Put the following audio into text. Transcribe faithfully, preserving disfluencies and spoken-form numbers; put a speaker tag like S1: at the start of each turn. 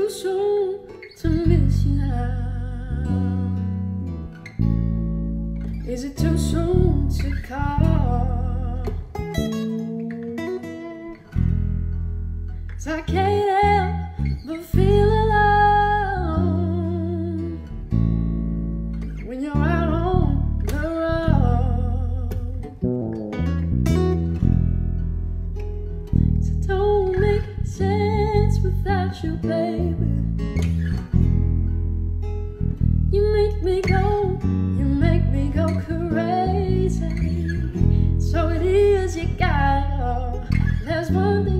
S1: too soon to miss you now? Is it too soon to call? 'Cause I can't help but feel alone when you're out on the road. 'Cause it don't make sense without you, baby. You make me go, you make me go crazy. So it is, you gotta go. There's one thing